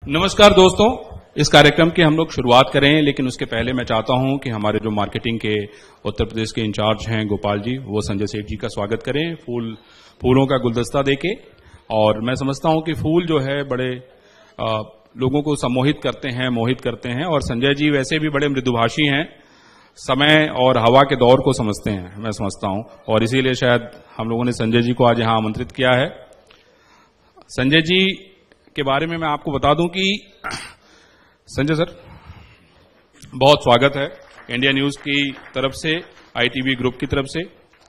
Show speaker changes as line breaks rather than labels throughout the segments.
नमस्कार दोस्तों, इस कार्यक्रम की हम लोग शुरुआत करें, लेकिन उसके पहले मैं चाहता हूं कि हमारे जो मार्केटिंग के उत्तर प्रदेश के इंचार्ज हैं गोपाल जी, वो संजय सेठ जी का स्वागत करें फूलों का गुलदस्ता देके। और मैं समझता हूं कि फूल जो है बड़े लोगों को सम्मोहित करते हैं, मोहित करते हैं। और संजय जी वैसे भी बड़े मृदुभाषी हैं, समय और हवा के दौर को समझते हैं, मैं समझता हूं, और इसीलिए शायद हम लोगों ने संजय जी को आज यहां आमंत्रित किया है। संजय जी के बारे में मैं आपको बता दूं कि संजय सर, बहुत स्वागत है इंडिया न्यूज की तरफ से, आईटीवी ग्रुप की तरफ से।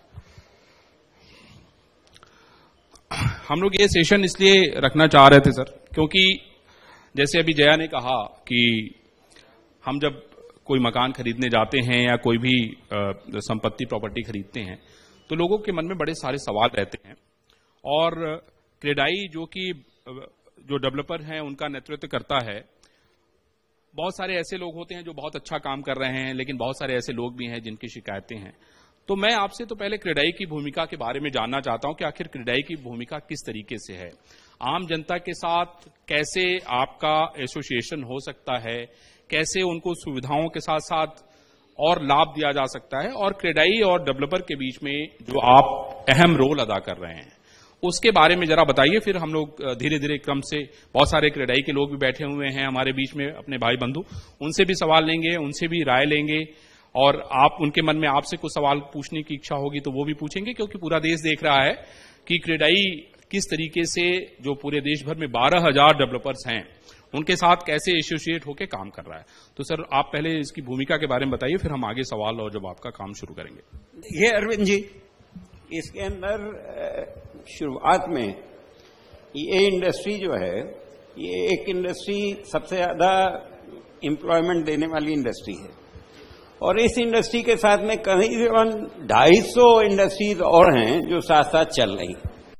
हम लोग ये सेशन इसलिए रखना चाह रहे थे सर, क्योंकि जैसे अभी जया ने कहा कि हम जब कोई मकान खरीदने जाते हैं या कोई भी संपत्ति प्रॉपर्टी खरीदते हैं तो लोगों के मन में बड़े सारे सवाल रहते हैं। और क्रेडाई जो डेवलपर हैं उनका नेतृत्व करता है। बहुत सारे ऐसे लोग होते हैं जो बहुत अच्छा काम कर रहे हैं, लेकिन बहुत सारे ऐसे लोग भी हैं जिनकी शिकायतें हैं। तो मैं आपसे तो पहले क्रेडाई की भूमिका के बारे में जानना चाहता हूं कि आखिर क्रेडाई की भूमिका किस तरीके से है, आम जनता के साथ कैसे आपका एसोसिएशन हो सकता है, कैसे उनको सुविधाओं के साथ साथ और लाभ दिया जा सकता है, और क्रेडाई और डेवलपर के बीच में जो आप अहम रोल अदा कर रहे हैं उसके बारे में जरा बताइए। फिर हम लोग धीरे धीरे क्रम से, बहुत सारे क्रेडाई के लोग भी बैठे हुए हैं हमारे बीच में, अपने भाई बंधु, उनसे भी सवाल लेंगे, उनसे भी राय लेंगे, और आप उनके मन में आपसे कुछ सवाल पूछने की इच्छा होगी तो वो भी पूछेंगे, क्योंकि पूरा देश देख रहा है कि क्रेडाई किस तरीके से जो पूरे देश भर में 12,000 डेवलपर्स हैं उनके साथ कैसे एसोसिएट होकर काम कर रहा है। तो सर आप पहले इसकी भूमिका के बारे में बताइए, फिर हम आगे सवाल और जवाब का काम शुरू करेंगे।
देखिए अरविंद जी, इसके अंदर शुरुआत में ये इंडस्ट्री जो है, ये एक इंडस्ट्री सबसे ज्यादा एम्प्लॉयमेंट देने वाली इंडस्ट्री है, और इस इंडस्ट्री के साथ में करीबन 250 इंडस्ट्रीज और हैं जो साथ साथ चल रही।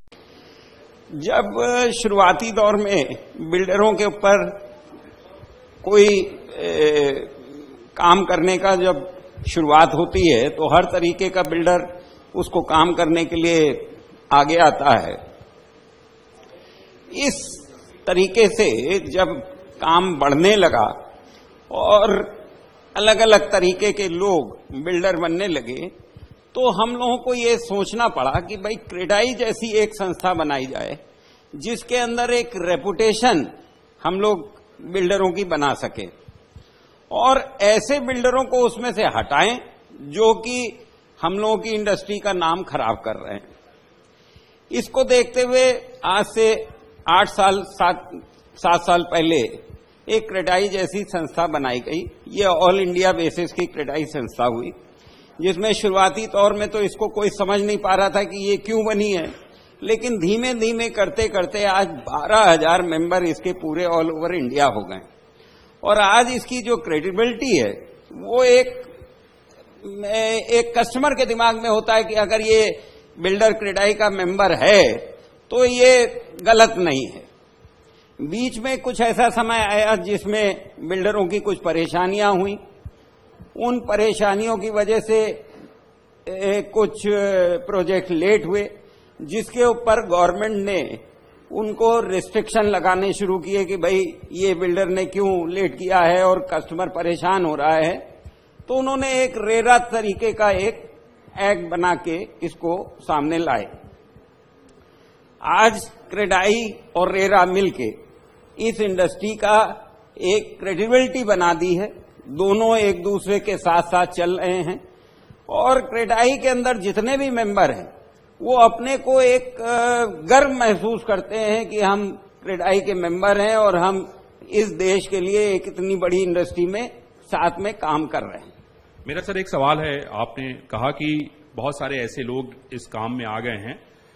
जब शुरुआती दौर में बिल्डरों के ऊपर कोई काम करने का जब शुरुआत होती है तो हर तरीके का बिल्डर उसको काम करने के लिए आगे आता है। इस तरीके से जब काम बढ़ने लगा और अलग अलग तरीके के लोग बिल्डर बनने लगे, तो हम लोगों को ये सोचना पड़ा कि भाई क्रेडाई जैसी एक संस्था बनाई जाए जिसके अंदर एक रेपुटेशन हम लोग बिल्डरों की बना सके, और ऐसे बिल्डरों को उसमें से हटाएं जो कि हम लोगों की इंडस्ट्री का नाम खराब कर रहे हैं। इसको देखते हुए आज से 7 साल पहले एक क्रेडाई जैसी संस्था बनाई गई। ये ऑल इंडिया बेसिस की क्रेडाई संस्था हुई, जिसमें शुरुआती तौर में तो इसको कोई समझ नहीं पा रहा था कि ये क्यों बनी है, लेकिन धीमे धीमे करते करते आज 12,000 मेंबर इसके पूरे ऑल ओवर इंडिया हो गए। और आज इसकी जो क्रेडिबिलिटी है वो एक कस्टमर के दिमाग में होता है कि अगर ये बिल्डर क्रेडाई का मेंबर है तो ये गलत नहीं है। बीच में कुछ ऐसा समय आया जिसमें बिल्डरों की कुछ परेशानियां हुई। उन परेशानियों की वजह से कुछ प्रोजेक्ट लेट हुए, जिसके ऊपर गवर्नमेंट ने उनको रिस्ट्रिक्शन लगाने शुरू किए कि भाई ये बिल्डर ने क्यों लेट किया है और कस्टमर परेशान हो रहा है। तो उन्होंने एक रेरा तरीके का एक एक्ट बना के इसको सामने लाए। आज क्रेडाई और रेरा मिलके इस इंडस्ट्री का एक क्रेडिबिलिटी बना दी है। दोनों एक दूसरे के साथ साथ चल रहे हैं, और क्रेडाई के अंदर जितने भी मेंबर हैं वो अपने को एक गर्व महसूस करते हैं कि हम क्रेडाई के मेंबर हैं और हम इस देश के लिए एक इतनी बड़ी इंडस्ट्री में साथ में काम कर रहे हैं।
मेरा सर एक सवाल है, आपने कहा कि बहुत सारे ऐसे लोग इस काम में आ गए हैं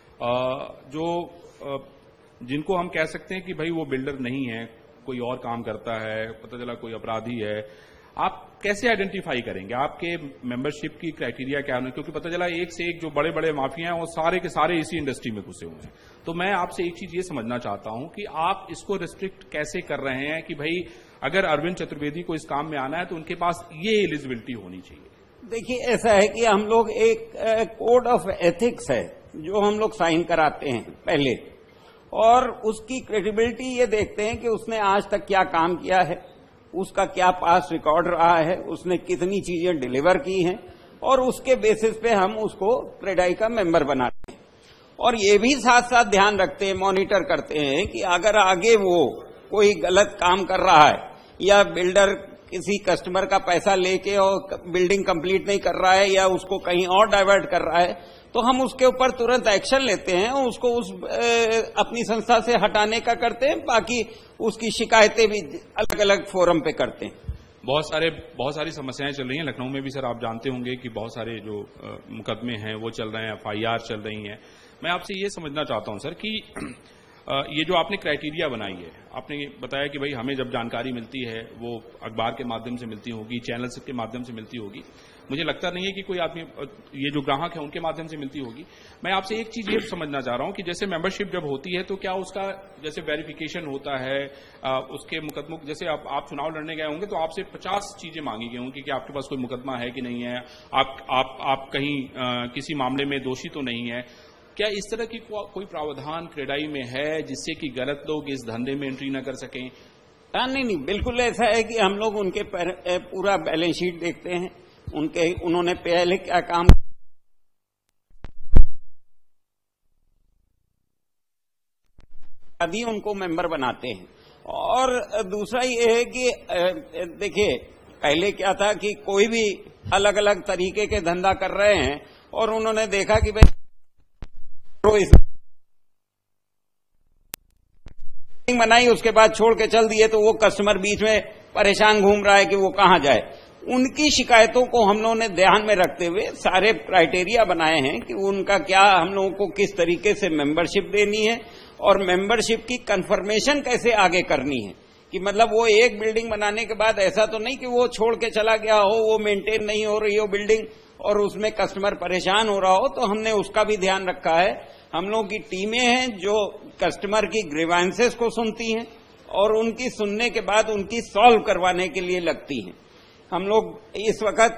जिनको हम कह सकते हैं कि भाई वो बिल्डर नहीं है, कोई और काम करता है, पता चला कोई अपराधी है। आप कैसे आइडेंटिफाई करेंगे, आपके मेंबरशिप की क्राइटेरिया क्या है? क्योंकि पता चला एक से एक जो बड़े बड़े माफिया हैं वो सारे के सारे इसी इंडस्ट्री में घुसे हुए हैं। तो मैं आपसे एक चीज ये समझना चाहता हूं कि आप इसको रिस्ट्रिक्ट कैसे कर रहे हैं कि भाई अगर अरविंद चतुर्वेदी को इस काम में आना है तो उनके पास ये एलिजिबिलिटी होनी चाहिए।
देखिए ऐसा है कि हम लोग एक कोड ऑफ एथिक्स है जो हम लोग साइन कराते हैं पहले, और उसकी क्रेडिबिलिटी ये देखते हैं कि उसने आज तक क्या काम किया है, उसका क्या पास रिकॉर्ड रहा है, उसने कितनी चीजें डिलीवर की हैं, और उसके बेसिस पे हम उसको क्रेडाई का मेंबर बनाते हैं। और ये भी साथ साथ ध्यान रखते हैं, मॉनिटर करते हैं कि अगर आगे वो कोई गलत काम कर रहा है या बिल्डर किसी कस्टमर का पैसा लेके और बिल्डिंग कंप्लीट नहीं कर रहा है या उसको कहीं और डाइवर्ट कर रहा है, तो हम उसके ऊपर तुरंत एक्शन लेते हैं और उसको अपनी संस्था से हटाने का करते हैं। बाकी उसकी शिकायतें भी अलग अलग फोरम पे करते हैं।
बहुत सारी समस्याएं चल रही हैं लखनऊ में भी सर। आप जानते होंगे कि बहुत सारे जो मुकदमे हैं वो चल रहे हैं, FIR चल रही हैं। मैं आपसे ये समझना चाहता हूं सर कि ये जो आपने क्राइटेरिया बनाई है, आपने बताया कि भाई हमें जब जानकारी मिलती है वो अखबार के माध्यम से मिलती होगी, चैनल्स के माध्यम से मिलती होगी। मुझे लगता नहीं है कि कोई आदमी, ये जो ग्राहक है उनके माध्यम से मिलती होगी। मैं आपसे एक चीज ये समझना चाह रहा हूं कि जैसे मेंबरशिप जब होती है तो क्या उसका जैसे वेरिफिकेशन होता है, उसके मुकदमों, जैसे आप चुनाव लड़ने गए होंगे तो आपसे 50 चीजें मांगी गई होंगी कि आपके पास कोई मुकदमा है कि नहीं है, आप कहीं किसी मामले में दोषी तो नहीं है। क्या इस तरह की कोई प्रावधान क्रेडाई में है जिससे कि गलत लोग इस धंधे में एंट्री न कर सकें?
नहीं, बिल्कुल ऐसा है कि हम लोग उनके पूरा बैलेंस शीट देखते हैं, उन्होंने पहले क्या काम अभी उनको मेंबर बनाते हैं। और दूसरा ये है कि देखिए, पहले क्या था कि कोई भी अलग अलग तरीके के धंधा कर रहे हैं और उन्होंने देखा कि भाई बनाई उसके बाद छोड़ के चल दिए तो वो कस्टमर बीच में परेशान घूम रहा है कि वो कहां जाए। उनकी शिकायतों को हम लोगों ने ध्यान में रखते हुए सारे क्राइटेरिया बनाए हैं कि उनका क्या, हम लोगों को किस तरीके से मेंबरशिप देनी है और मेंबरशिप की कंफर्मेशन कैसे आगे करनी है। कि मतलब वो एक बिल्डिंग बनाने के बाद ऐसा तो नहीं कि वो छोड़ के चला गया हो, वो मेंटेन नहीं हो रही हो बिल्डिंग और उसमें कस्टमर परेशान हो रहा हो, तो हमने उसका भी ध्यान रखा है। हम लोगों की टीमें हैं जो कस्टमर की ग्रीवेंसेस को सुनती हैं और उनकी सुनने के बाद उनकी सॉल्व करवाने के लिए लगती हैं। हम लोग इस वक्त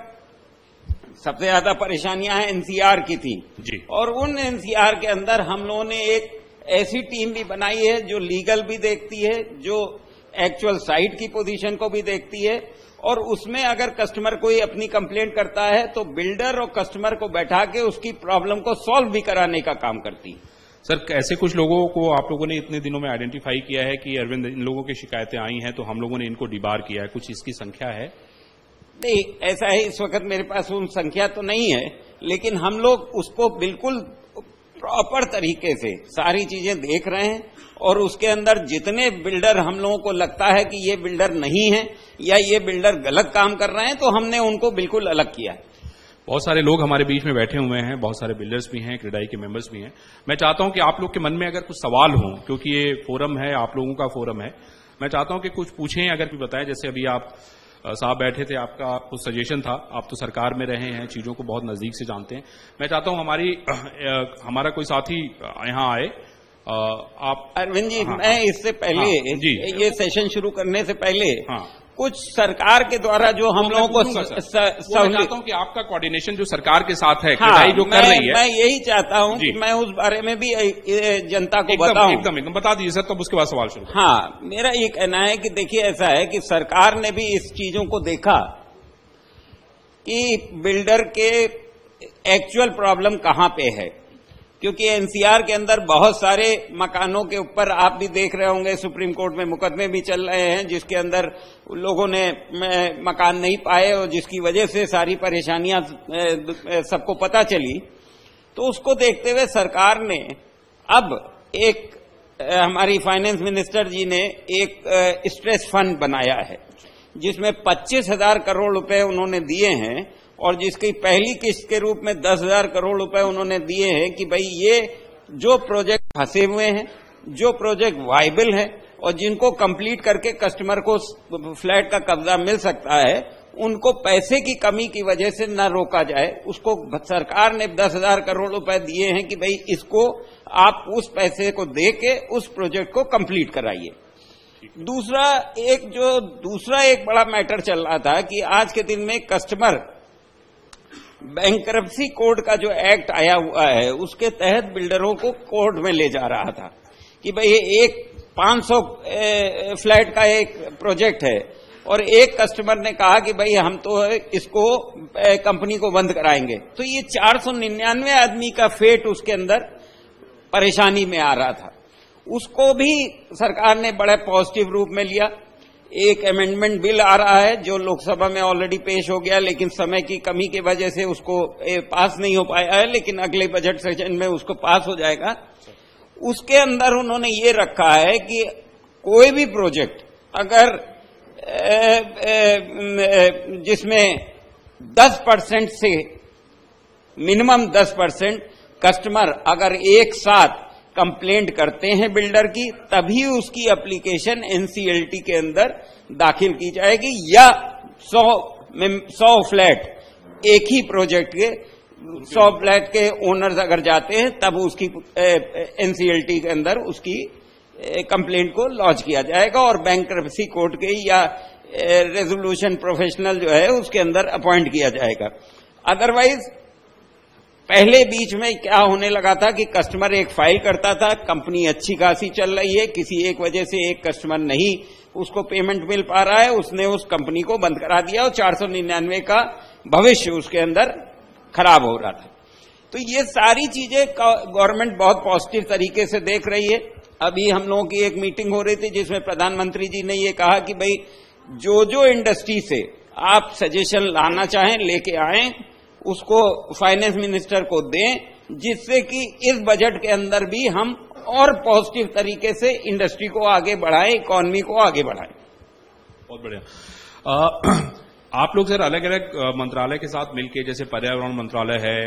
सबसे ज्यादा परेशानियां हैं एनसीआर की थी
जी,
और उन एनसीआर के अंदर हम लोगों ने एक ऐसी टीम भी बनाई है जो लीगल भी देखती है, जो एक्चुअल साइट की पोजीशन को भी देखती है, और उसमें अगर कस्टमर कोई अपनी कंप्लेंट करता है तो बिल्डर और कस्टमर को बैठा के उसकी प्रॉब्लम को सॉल्व भी कराने का काम करती है।
सर, ऐसे कुछ लोगों को आप लोगों ने इतने दिनों में आइडेंटिफाई किया है कि अरविंद, इन लोगों की शिकायतें आई हैं तो हम लोगों ने इनको डिबार किया है, कुछ इसकी संख्या है?
नहीं, ऐसा है, इस वक्त मेरे पास उन संख्या तो नहीं है, लेकिन हम लोग उसको बिल्कुल प्रॉपर तरीके से सारी चीजें देख रहे हैं और उसके अंदर जितने बिल्डर हम लोगों को लगता है कि ये बिल्डर नहीं है या ये बिल्डर गलत काम कर रहे हैं तो हमने उनको बिल्कुल अलग किया है।
बहुत सारे लोग हमारे बीच में बैठे हुए हैं, बहुत सारे बिल्डर्स भी हैं, क्रेडाई के मेंबर्स भी हैं। मैं चाहता हूं कि आप लोग के मन में अगर कुछ सवाल हों, क्योंकि ये फोरम है, आप लोगों का फोरम है, मैं चाहता हूं कि कुछ पूछें, अगर भी बताएं। जैसे अभी आप साहब बैठे थे, आपका कुछ सजेशन था, आप तो सरकार में रहे हैं, चीजों को बहुत नजदीक से जानते हैं। मैं चाहता हूं हमारा कोई साथी यहाँ आए। आप
अरविंद जी, मैं इससे पहले ये सेशन शुरू करने से पहले कुछ सरकार के द्वारा जो हम लोगों को
चाहता हूं कि आपका कोऑर्डिनेशन जो सरकार के साथ है, क्रेडाई जो कर रही है,
मैं यही चाहता हूं कि मैं उस बारे में भी जनता को बताऊं।
एकदम बता दीजिए सर, तब उसके बाद सवाल शुरू।
हाँ, मेरा ये कहना है कि देखिए, ऐसा है कि सरकार ने भी इस चीजों को देखा कि बिल्डर के एक्चुअल प्रॉब्लम कहां पे है, क्योंकि एनसीआर के अंदर बहुत सारे मकानों के ऊपर आप भी देख रहे होंगे, सुप्रीम कोर्ट में मुकदमे भी चल रहे हैं जिसके अंदर लोगों ने मकान नहीं पाए और जिसकी वजह से सारी परेशानियां सबको पता चली। तो उसको देखते हुए सरकार ने अब हमारी फाइनेंस मिनिस्टर जी ने एक स्ट्रेस फंड बनाया है जिसमें 25,000 करोड़ रुपए उन्होंने दिए हैं और जिसकी पहली किस्त के रूप में 10,000 करोड़ रुपए उन्होंने दिए हैं कि भाई ये जो प्रोजेक्ट फंसे हुए हैं, जो प्रोजेक्ट वायबल है और जिनको कंप्लीट करके कस्टमर को फ्लैट का कब्जा मिल सकता है, उनको पैसे की कमी की वजह से न रोका जाए। उसको सरकार ने 10,000 करोड़ रुपए दिए हैं कि भाई इसको आप उस पैसे को दे के उस प्रोजेक्ट को कंप्लीट कराइए। दूसरा एक बड़ा मैटर चल रहा था कि आज के दिन में कस्टमर बैंकरप्सी कोड का जो एक्ट आया हुआ है उसके तहत बिल्डरों को कोर्ट में ले जा रहा था कि भाई एक 500 फ्लैट का एक प्रोजेक्ट है और एक कस्टमर ने कहा कि भाई हम तो इसको कंपनी को बंद कराएंगे, तो ये 499 आदमी का फेट उसके अंदर परेशानी में आ रहा था। उसको भी सरकार ने बड़े पॉजिटिव रूप में लिया। एक अमेंडमेंट बिल आ रहा है जो लोकसभा में ऑलरेडी पेश हो गया, लेकिन समय की कमी की वजह से उसको पास नहीं हो पाया है, लेकिन अगले बजट सेशन में उसको पास हो जाएगा। उसके अंदर उन्होंने ये रखा है कि कोई भी प्रोजेक्ट अगर जिसमें 10% से मिनिमम 10% कस्टमर अगर एक साथ कंप्लेंट करते हैं बिल्डर की, तभी उसकी एप्लीकेशन एनसीएलटी के अंदर दाखिल की जाएगी, या 100 फ्लैट एक ही प्रोजेक्ट के 100 फ्लैट के ओनर्स अगर जाते हैं तब उसकी एनसीएलटी के अंदर उसकी कंप्लेंट को लॉन्च किया जाएगा और बैंक्रप्सी कोर्ट के या रेजोल्यूशन प्रोफेशनल जो है उसके अंदर अपॉइंट किया जाएगा। अदरवाइज पहले बीच में क्या होने लगा था कि कस्टमर एक फाइल करता था, कंपनी अच्छी खासी चल रही है, किसी एक वजह से एक कस्टमर नहीं उसको पेमेंट मिल पा रहा है, उसने उस कंपनी को बंद करा दिया और 499 का भविष्य उसके अंदर खराब हो रहा था। तो ये सारी चीजें गवर्नमेंट बहुत पॉजिटिव तरीके से देख रही है। अभी हम लोगों की एक मीटिंग हो रही थी जिसमें प्रधानमंत्री जी ने ये कहा कि भाई जो इंडस्ट्री से आप सजेशन लाना चाहें लेके आएं, उसको फाइनेंस मिनिस्टर को दें, जिससे कि इस बजट के अंदर भी हम और पॉजिटिव तरीके से इंडस्ट्री को आगे बढ़ाएं, इकोनॉमी को आगे बढ़ाएं।
बहुत बढ़िया। आप लोग सर अलग अलग मंत्रालय के साथ मिलके, जैसे पर्यावरण मंत्रालय है,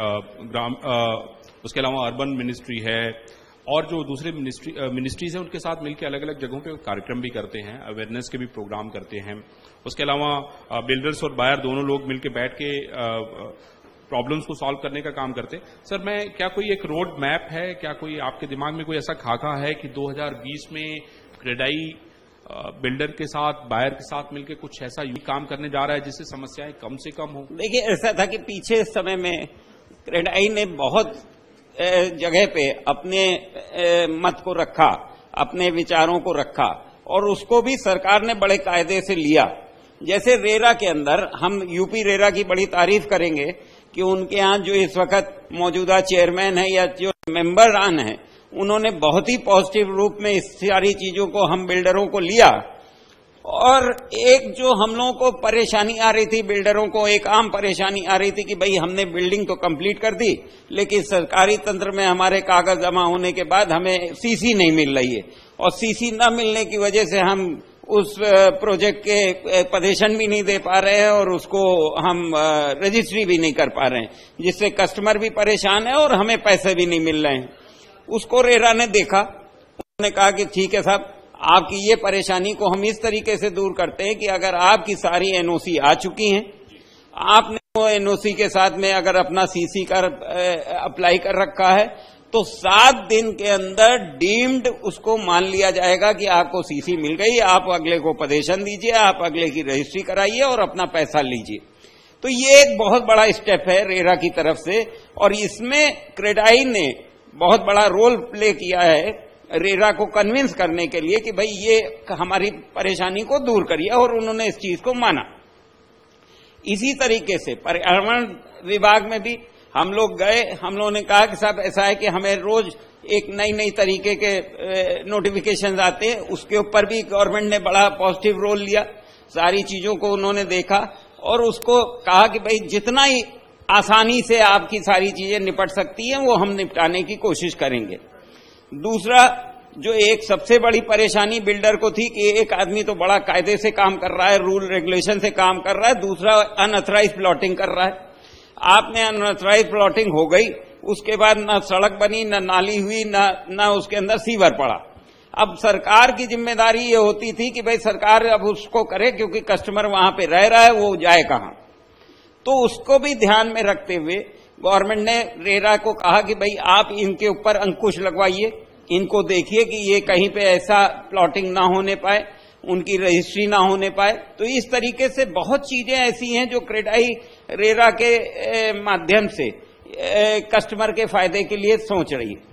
उसके अलावा अर्बन मिनिस्ट्री है और जो दूसरे मिनिस्ट्रीज हैं उनके साथ मिलकर अलग अलग जगहों पे कार्यक्रम भी करते हैं, अवेयरनेस के भी प्रोग्राम करते हैं। उसके अलावा बिल्डर्स और बायर दोनों लोग मिलकर बैठ के प्रॉब्लम्स को सॉल्व करने का काम करते हैं। सर क्या कोई एक रोड मैप है, क्या कोई आपके दिमाग में कोई ऐसा खाका है कि 2020 में क्रेडाई बिल्डर के साथ, बायर के साथ मिलकर कुछ ऐसा काम करने जा रहा है जिससे समस्याएं कम से कम हो?
देखिए, ऐसा था कि पीछे समय में क्रेडाई ने बहुत जगह पे अपने मत को रखा, अपने विचारों को रखा और उसको भी सरकार ने बड़े कायदे से लिया। जैसे रेरा के अंदर हम यूपी रेरा की बड़ी तारीफ करेंगे कि उनके यहाँ जो इस वक्त मौजूदा चेयरमैन है या जो मेंबर आन है, उन्होंने बहुत ही पॉजिटिव रूप में इस सारी चीजों को हम बिल्डरों को लिया। और एक जो हम लोगों को परेशानी आ रही थी, बिल्डरों को एक आम परेशानी आ रही थी कि भाई हमने बिल्डिंग तो कंप्लीट कर दी, लेकिन सरकारी तंत्र में हमारे कागज जमा होने के बाद हमें सीसी नहीं मिल रही है और सीसी न मिलने की वजह से हम उस प्रोजेक्ट के पजेशन भी नहीं दे पा रहे हैं और उसको हम रजिस्ट्री भी नहीं कर पा रहे हैं, जिससे कस्टमर भी परेशान है और हमें पैसे भी नहीं मिल रहे हैं। उसको रेरा ने देखा, उन्होंने कहा कि ठीक है साहब, आपकी ये परेशानी को हम इस तरीके से दूर करते हैं कि अगर आपकी सारी एनओसी आ चुकी हैं, आपने वो एनओसी के साथ में अगर अपना सीसी का अप्लाई कर रखा है, तो 7 दिन के अंदर डीम्ड उसको मान लिया जाएगा कि आपको सीसी मिल गई, आप अगले को पजेशन दीजिए, आप अगले की रजिस्ट्री कराइए और अपना पैसा लीजिए। तो ये एक बहुत बड़ा स्टेप है रेरा की तरफ से और इसमें क्रेडाई ने बहुत बड़ा रोल प्ले किया है रेरा को कन्विंस करने के लिए कि भाई ये हमारी परेशानी को दूर करिए, और उन्होंने इस चीज को माना। इसी तरीके से पर्यावरण विभाग में भी हम लोग गए, हम लोगों ने कहा कि साहब ऐसा है कि हमें रोज एक नई तरीके के नोटिफिकेशन आते हैं, उसके ऊपर भी गवर्नमेंट ने बड़ा पॉजिटिव रोल लिया। सारी चीजों को उन्होंने देखा और उसको कहा कि भाई जितना ही आसानी से आपकी सारी चीजें निपट सकती हैं वो हम निपटाने की कोशिश करेंगे। दूसरा, जो एक सबसे बड़ी परेशानी बिल्डर को थी कि एक आदमी तो बड़ा कायदे से काम कर रहा है, रूल रेगुलेशन से काम कर रहा है, दूसरा अनऑथराइज प्लॉटिंग कर रहा है। आपने अनऑथराइज प्लॉटिंग हो गई, उसके बाद न सड़क बनी, न नाली हुई, न उसके अंदर सीवर पड़ा। अब सरकार की जिम्मेदारी ये होती थी कि भाई सरकार अब उसको करे, क्योंकि कस्टमर वहां पे रह रहा है, वो जाए कहां। तो उसको भी ध्यान में रखते हुए गवर्नमेंट ने रेरा को कहा कि भाई आप इनके ऊपर अंकुश लगवाइए, इनको देखिए कि ये कहीं पे ऐसा प्लॉटिंग ना होने पाए, उनकी रजिस्ट्री ना होने पाए। तो इस तरीके से बहुत चीजें ऐसी हैं जो क्रेडाई रेरा के माध्यम से कस्टमर के फायदे के लिए सोच रही है।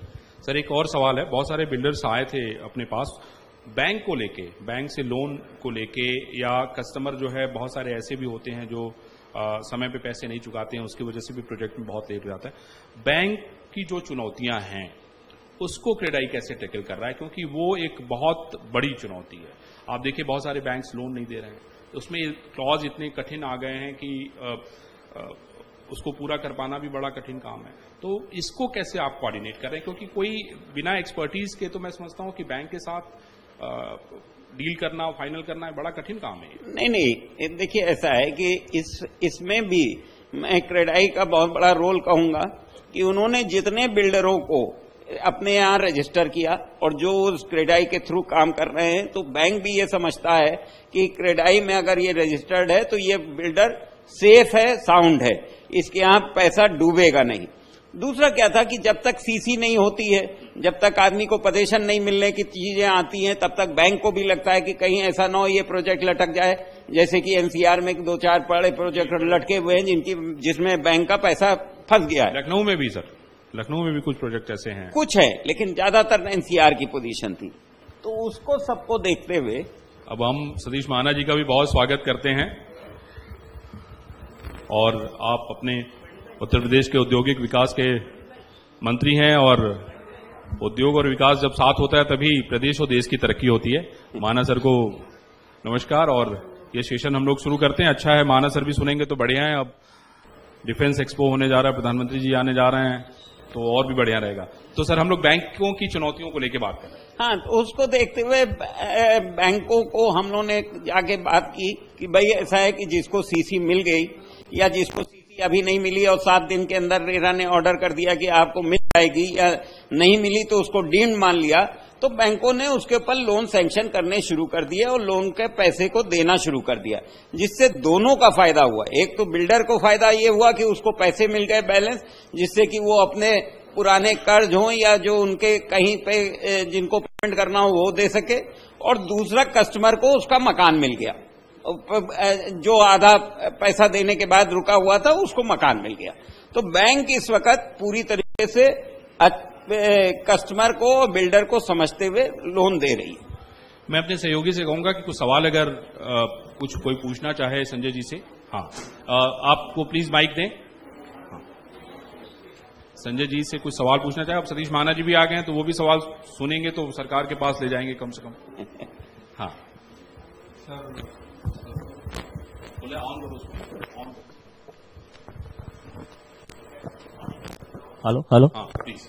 सर एक और सवाल है, बहुत सारे बिल्डर्स आए थे अपने पास बैंक को लेके, बैंक से लोन को लेके, या कस्टमर जो है बहुत सारे ऐसे भी होते हैं जो समय पे पैसे नहीं चुकाते हैं, उसकी वजह से भी प्रोजेक्ट में बहुत लेट हो जाता है। बैंक की जो चुनौतियां हैं उसको क्रेडाई कैसे टैकल कर रहा है, क्योंकि वो एक बहुत बड़ी चुनौती है। आप देखिए बहुत सारे बैंक्स लोन नहीं दे रहे हैं, उसमें क्लॉज इतने कठिन आ गए हैं कि उसको पूरा कर पाना भी बड़ा कठिन काम है। तो इसको कैसे आप कोऑर्डिनेट कर रहे हैं, क्योंकि कोई बिना एक्सपर्टीज के तो मैं समझता हूं कि बैंक के साथ डील करना, फाइनल करना बड़ा कठिन काम है।
नहीं, देखिए ऐसा है कि इसमें भी मैं क्रेडाई का बहुत बड़ा रोल कहूंगा कि उन्होंने जितने बिल्डरों को अपने यहाँ रजिस्टर किया और जो उस क्रेडाई के थ्रू काम कर रहे हैं, तो बैंक भी ये समझता है कि क्रेडाई में अगर ये रजिस्टर्ड है तो ये बिल्डर सेफ है, साउंड है, इसके यहाँ पैसा डूबेगा नहीं। दूसरा क्या था कि जब तक सीसी नहीं होती है, जब तक आदमी को पोजीशन नहीं मिलने की चीजें आती हैं, तब तक बैंक को भी लगता है कि कहीं ऐसा ना हो ये प्रोजेक्ट लटक जाए, जैसे कि एनसीआर में 2-4 बड़े प्रोजेक्ट लटके हुए हैं जिसमें बैंक का पैसा फंस गया है।
लखनऊ में भी सर, लखनऊ में भी कुछ प्रोजेक्ट ऐसे हैं,
कुछ है, लेकिन ज्यादातर एनसीआर की पोजीशन थी। तो उसको सबको देखते हुए
अब हम सतीश महाना जी का भी बहुत स्वागत करते हैं, और आप अपने उत्तर प्रदेश के औद्योगिक विकास के मंत्री हैं, और उद्योग और विकास जब साथ होता है तभी प्रदेश और देश की तरक्की होती है। महाना सर को नमस्कार, और ये सेशन हम लोग शुरू करते हैं। अच्छा है, महाना सर भी सुनेंगे तो बढ़िया है। अब डिफेंस एक्सपो होने जा रहा है, प्रधानमंत्री जी आने जा रहे हैं, तो और भी बढ़िया रहेगा। तो सर हम लोग बैंकों की चुनौतियों को लेकर बात करें।
हाँ, तो उसको देखते हुए बैंकों को हम लोगों ने जाके बात की कि भाई ऐसा है कि जिसको सीसी मिल गई या जिसको सीसी अभी नहीं मिली और 7 दिन के अंदर रेरा ने ऑर्डर कर दिया कि आपको मिल जाएगी, या नहीं मिली तो उसको डीम्ड मान लिया, तो बैंकों ने उसके ऊपर लोन सैंक्शन करने शुरू कर दिए और लोन के पैसे को देना शुरू कर दिया, जिससे दोनों का फायदा हुआ। एक तो बिल्डर को फायदा ये हुआ कि उसको पैसे मिल गए बैलेंस, जिससे कि वो अपने पुराने कर्ज हों या जो उनके कहीं पे जिनको पेमेंट करना हो वो दे सके, और दूसरा कस्टमर को उसका मकान मिल गया, जो आधा पैसा देने के बाद रुका हुआ था उसको मकान मिल गया। तो बैंक इस वक्त पूरी तरीके से कस्टमर को, बिल्डर को समझते हुए लोन दे रही है।
मैं अपने सहयोगी से कहूंगा कि कुछ सवाल अगर कुछ कोई पूछना चाहे संजय जी से। हाँ, आपको प्लीज माइक दें। हाँ। संजय जी से कुछ सवाल पूछना चाहे। अब सतीश महाना जी भी आ गए हैं, तो वो भी सवाल सुनेंगे तो सरकार के पास ले जाएंगे कम से कम। हाँ सर, बोले ऑन करो।
हेलो हेलो,
हाँ प्लीज।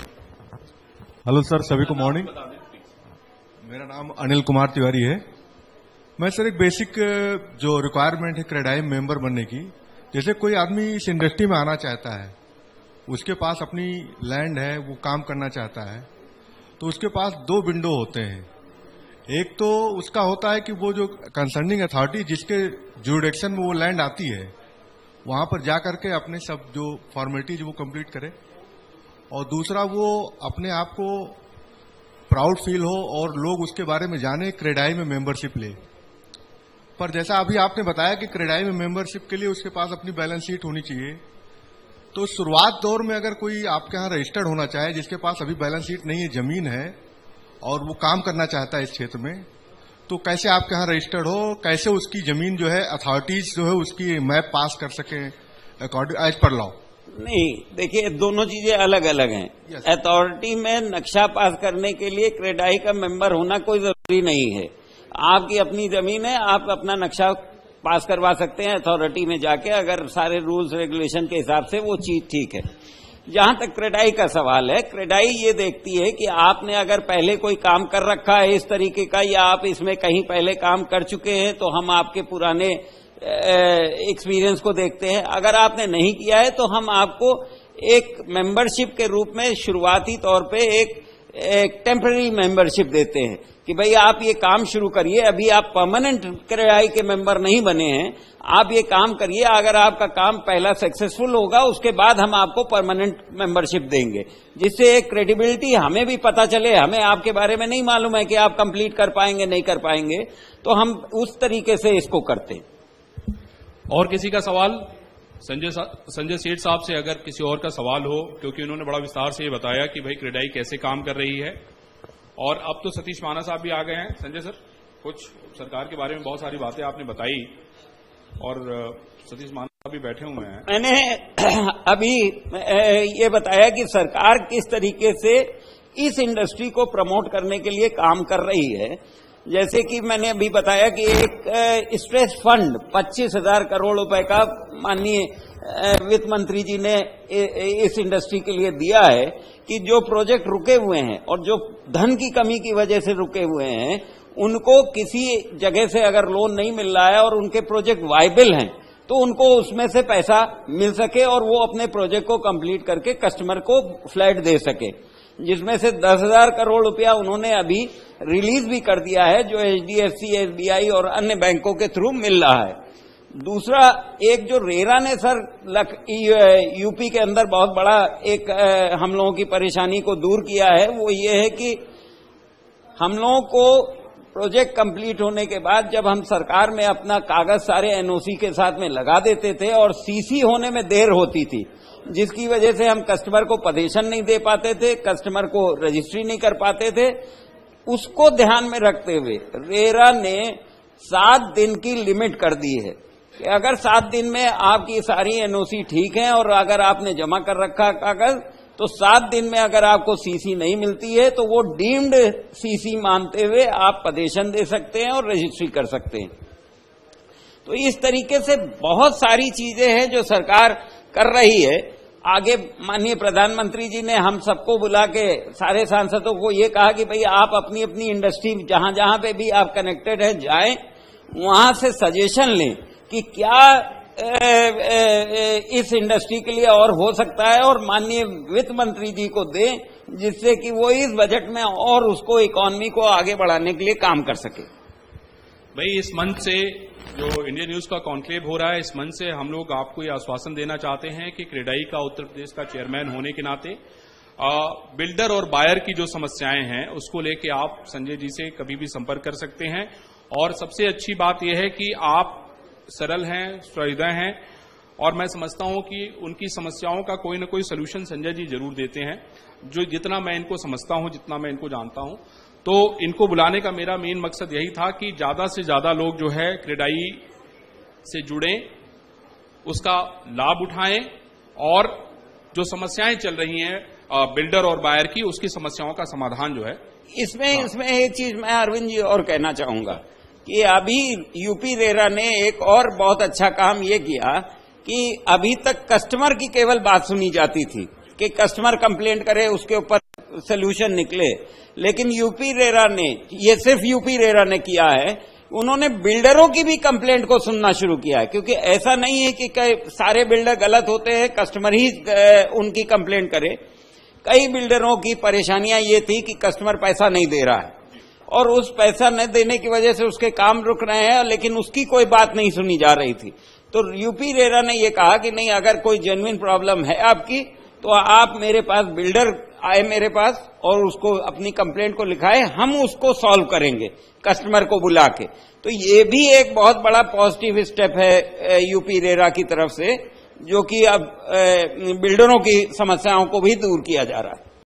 हेलो सर, सभी को मॉर्निंग। मेरा नाम अनिल कुमार तिवारी है। मैं सर एक बेसिक जो रिक्वायरमेंट है क्रेडाई मेंबर बनने की, जैसे कोई आदमी इस इंडस्ट्री में आना चाहता है, उसके पास अपनी लैंड है, वो काम करना चाहता है, तो उसके पास 2 विंडो होते हैं। एक तो उसका होता है कि वो जो कंसर्निंग अथॉरिटी जिसके जुरिडिक्शन में वो लैंड आती है, वहां पर जाकर के अपने सब जो फॉर्मेलिटीज वो कंप्लीट करे, और दूसरा वो अपने आप को प्राउड फील हो और लोग उसके बारे में जाने, क्रेडाई में मेंबरशिप ले। पर जैसा अभी आपने बताया कि क्रेडाई में मेंबरशिप के लिए उसके पास अपनी बैलेंस शीट होनी चाहिए, तो शुरुआत दौर में अगर कोई आपके यहाँ रजिस्टर्ड होना चाहे जिसके पास अभी बैलेंस शीट नहीं है, जमीन है और वो काम करना चाहता है इस क्षेत्र में, तो कैसे आपके यहाँ रजिस्टर्ड हो, कैसे उसकी जमीन जो है अथॉरिटीज जो है उसकी मैप पास कर सके अकॉर्डिंग एज पर लॉ?
नहीं, देखिए दोनों चीजें अलग अलग हैं। अथॉरिटी में नक्शा पास करने के लिए क्रेडाई का मेंबर होना कोई जरूरी नहीं है। आपकी अपनी जमीन है, आप अपना नक्शा पास करवा सकते हैं अथॉरिटी में जाके, अगर सारे रूल्स रेगुलेशन के हिसाब से वो चीज ठीक है। जहां तक क्रेडाई का सवाल है, क्रेडाई ये देखती है कि आपने अगर पहले कोई काम कर रखा है इस तरीके का, या आप इसमें कहीं पहले काम कर चुके हैं, तो हम आपके पुराने एक्सपीरियंस को देखते हैं। अगर आपने नहीं किया है तो हम आपको एक मेंबरशिप के रूप में शुरुआती तौर पे एक टेम्पररी मेंबरशिप देते हैं कि भाई आप ये काम शुरू करिए, अभी आप परमानेंट क्रेडाई के मेंबर नहीं बने हैं, आप ये काम करिए, अगर आपका काम पहला सक्सेसफुल होगा उसके बाद हम आपको परमानेंट मेंबरशिप देंगे, जिससे एक क्रेडिबिलिटी हमें भी पता चले। हमें आपके बारे में नहीं मालूम है कि आप कंप्लीट कर पाएंगे नहीं कर पाएंगे, तो हम उस तरीके से इसको करते हैं।
और किसी का सवाल? संजय सेठ साहब से अगर किसी और का सवाल हो, क्योंकि उन्होंने बड़ा विस्तार से ये बताया कि भाई क्रेडाई कैसे काम कर रही है। और अब तो सतीश माना साहब भी आ गए हैं। संजय सर, कुछ सरकार के बारे में बहुत सारी बातें आपने बताई और सतीश माना साहब भी बैठे हुए हैं।
मैंने अभी ये बताया कि सरकार किस तरीके से इस इंडस्ट्री को प्रमोट करने के लिए काम कर रही है। जैसे कि मैंने अभी बताया कि एक स्ट्रेस फंड 25,000 करोड़ रुपए का माननीय वित्त मंत्री जी ने इस इंडस्ट्री के लिए दिया है कि जो प्रोजेक्ट रुके हुए हैं और जो धन की कमी की वजह से रुके हुए हैं, उनको किसी जगह से अगर लोन नहीं मिल रहा है और उनके प्रोजेक्ट वायबल हैं, तो उनको उसमें से पैसा मिल सके और वो अपने प्रोजेक्ट को कंप्लीट करके कस्टमर को फ्लैट दे सके, जिसमें से 10,000 करोड़ रुपया उन्होंने अभी रिलीज भी कर दिया है, जो HDFC, SBI और अन्य बैंकों के थ्रू मिल रहा है। दूसरा, एक जो रेरा ने सर यूपी के अंदर बहुत बड़ा एक हम लोगों की परेशानी को दूर किया है, वो ये है कि हम लोगों को प्रोजेक्ट कंप्लीट होने के बाद जब हम सरकार में अपना कागज सारे NOC के साथ में लगा देते थे और CC होने में देर होती थी, जिसकी वजह से हम कस्टमर को पजेशन नहीं दे पाते थे, कस्टमर को रजिस्ट्री नहीं कर पाते थे, उसको ध्यान में रखते हुए रेरा ने 7 दिन की लिमिट कर दी है कि अगर 7 दिन में आपकी सारी NOC ठीक है और अगर आपने जमा कर रखा कागज, तो 7 दिन में अगर आपको CC नहीं मिलती है तो वो डीम्ड CC मानते हुए आप पजेशन दे सकते हैं और रजिस्ट्री कर सकते हैं। तो इस तरीके से बहुत सारी चीजें हैं जो सरकार कर रही है। आगे माननीय प्रधानमंत्री जी ने हम सबको बुला के सारे सांसदों को ये कहा कि भाई आप अपनी अपनी इंडस्ट्री जहां जहां पे भी आप कनेक्टेड हैं जाएं, वहां से सजेशन लें कि क्या इस इंडस्ट्री के लिए और हो सकता है और माननीय वित्त मंत्री जी को दें, जिससे कि वो इस बजट में और उसको इकोनॉमी को आगे बढ़ाने के लिए काम कर सके।
भाई, इस मंच से जो इंडिया न्यूज का कॉन्क्लेव हो रहा है, इस मंच से हम लोग आपको ये आश्वासन देना चाहते हैं कि क्रेडाई का उत्तर प्रदेश का चेयरमैन होने के नाते बिल्डर और बायर की जो समस्याएं हैं उसको लेके आप संजय जी से कभी भी संपर्क कर सकते हैं। और सबसे अच्छी बात यह है कि आप सरल हैं, सहृदय हैं और मैं समझता हूं कि उनकी समस्याओं का कोई न कोई सलूशन संजय जी जरूर देते हैं। जो जितना मैं इनको समझता हूं, जितना मैं इनको जानता हूं, तो इनको बुलाने का मेरा मेन मकसद यही था कि ज्यादा से ज्यादा लोग जो है क्रेडाई से जुड़ें, उसका लाभ उठाएं और जो समस्याएं चल रही हैं बिल्डर और बायर की, उसकी समस्याओं का समाधान जो है
इसमें एक चीज मैं अरविंद जी और कहना चाहूंगा कि अभी यूपी रेरा ने एक और बहुत अच्छा काम ये किया कि अभी तक कस्टमर की केवल बात सुनी जाती थी कि कस्टमर कंप्लेंट करे, उसके ऊपर सोल्यूशन निकले, लेकिन यूपी रेरा ने, ये सिर्फ यूपी रेरा ने किया है, उन्होंने बिल्डरों की भी कंप्लेंट को सुनना शुरू किया है। क्योंकि ऐसा नहीं है कि सारे बिल्डर गलत होते हैं, कस्टमर ही उनकी कंप्लेंट करे। कई बिल्डरों की परेशानियां ये थी कि कस्टमर पैसा नहीं दे रहा है और उस पैसा न देने की वजह से उसके काम रुक रहे हैं, लेकिन उसकी कोई बात नहीं सुनी जा रही थी। तो यूपी रेरा ने ये कहा कि नहीं, अगर कोई जेन्युइन प्रॉब्लम है आपकी तो आप मेरे पास, बिल्डर आए मेरे पास और उसको अपनी कंप्लेंट को लिखाए, हम उसको सॉल्व करेंगे कस्टमर को बुला के। तो ये भी एक बहुत बड़ा पॉजिटिव स्टेप है यूपी रेरा की तरफ से, जो कि अब बिल्डरों की समस्याओं को भी दूर किया जा रहा है।